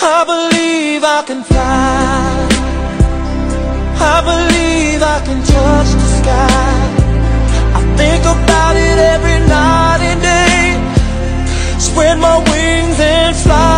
I believe I can fly. I believe I can touch the sky. I think about it every night and day. Spread my wings and fly.